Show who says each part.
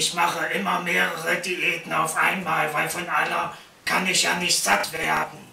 Speaker 1: Ich mache immer mehrere Diäten auf einmal, weil von aller kann ich ja nicht satt werden.